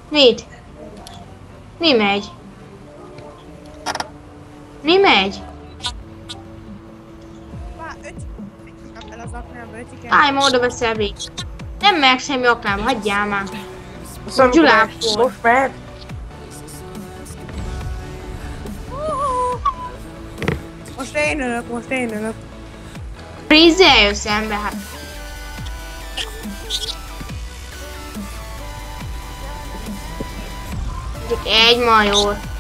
Mit? Mi megy? Mi megy? Állj, ma oda veszel végig. Nem megyek semmi aknába, hagyjál már. Gyulából. Most mehet? Most én ülök. Freeze jössz szembe, hát. Egy major.